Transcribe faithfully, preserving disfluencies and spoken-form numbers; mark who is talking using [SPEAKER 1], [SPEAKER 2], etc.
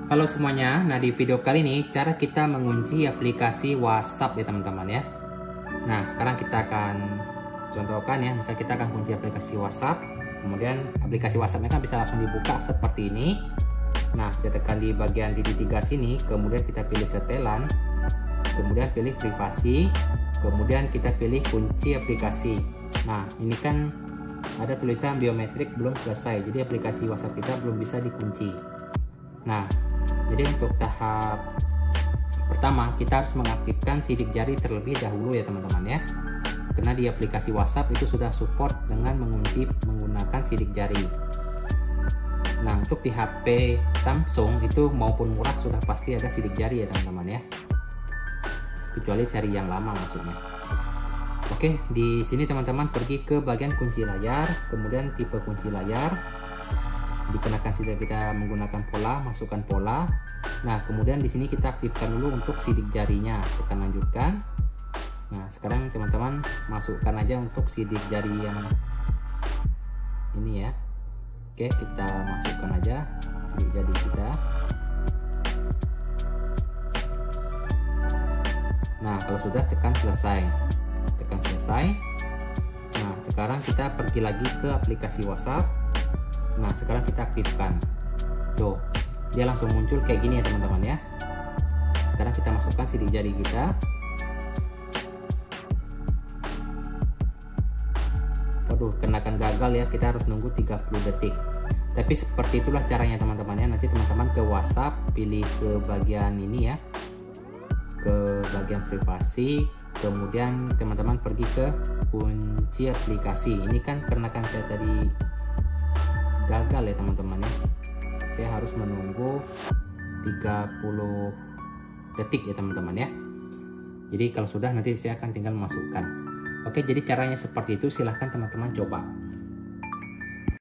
[SPEAKER 1] Halo semuanya, nah di video kali ini cara kita mengunci aplikasi WhatsApp ya teman-teman ya. Nah sekarang kita akan contohkan ya, misal kita akan kunci aplikasi WhatsApp, kemudian aplikasi WhatsAppnya kan bisa langsung dibuka seperti ini. Nah kita tekan di bagian titik tiga sini, kemudian kita pilih setelan, kemudian pilih privasi, kemudian kita pilih kunci aplikasi. Nah ini kan ada tulisan biometrik belum selesai, jadi aplikasi WhatsApp kita belum bisa dikunci. Nah jadi untuk tahap pertama kita harus mengaktifkan sidik jari terlebih dahulu ya teman-teman ya, karena di aplikasi WhatsApp itu sudah support dengan mengunci menggunakan sidik jari. Nah untuk di H P Samsung itu maupun murah sudah pasti ada sidik jari ya teman-teman ya, kecuali seri yang lama maksudnya. Oke, di sini teman-teman pergi ke bagian kunci layar, kemudian tipe kunci layar, dikenakan saja kita menggunakan pola, masukkan pola. Nah kemudian di sini kita aktifkan dulu untuk sidik jarinya, tekan lanjutkan. Nah sekarang teman-teman masukkan aja untuk sidik jari yang ini ya. Oke, kita masukkan aja sidik jari kita. Nah kalau sudah tekan selesai, tekan selesai. Nah sekarang kita pergi lagi ke aplikasi WhatsApp. Nah sekarang kita aktifkan. Tuh, dia langsung muncul kayak gini ya teman-teman ya. Sekarang kita masukkan sidik jari kita. Waduh, kenakan gagal ya, kita harus nunggu tiga puluh detik. Tapi seperti itulah caranya teman-teman ya. Nanti teman-teman ke WhatsApp, pilih ke bagian ini ya, ke bagian privasi, kemudian teman-teman pergi ke kunci aplikasi. Ini kan karena kan saya tadi gagal ya teman-teman ya, saya harus menunggu tiga puluh detik ya teman-teman ya. Jadi kalau sudah nanti saya akan tinggal masukkan. Oke, jadi caranya seperti itu, silahkan teman-teman coba.